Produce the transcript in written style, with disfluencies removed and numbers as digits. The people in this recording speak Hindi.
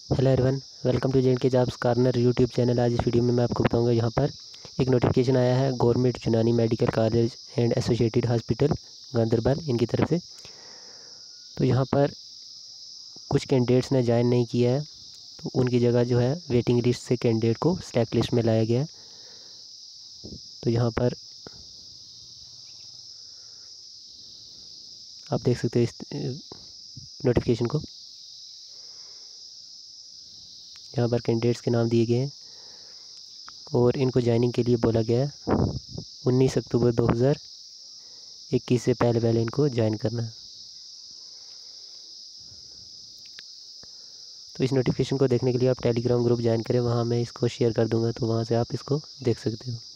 Hello everyone, welcome to J and K jobs corner YouTube channel. आज इस वीडियो में मैं आपको बताऊंगा यहाँ पर एक नोटिफिकेशन आया है government Unani medical college and associated hospital Ganderbal इनकी तरफ से। तो यहाँ पर कुछ कैंडिडेट्स ने ज्वाइन नहीं किया है, तो उनकी जगह जो है वेटिंग लिस्ट से कैंडिडेट को सिलेक्ट लिस्ट में लाया गया है। तो यहाँ पर आप देख सकते हो इस नोटिफिकेशन को। यहाँ पर कैंडिडेट्स के नाम दिए गए हैं और इनको ज्वाइनिंग के लिए बोला गया है 19 अक्टूबर 2021 से पहले इनको ज्वाइन करना है। तो इस नोटिफिकेशन को देखने के लिए आप टेलीग्राम ग्रुप ज्वाइन करें, वहाँ मैं इसको शेयर कर दूँगा, तो वहाँ से आप इसको देख सकते हो।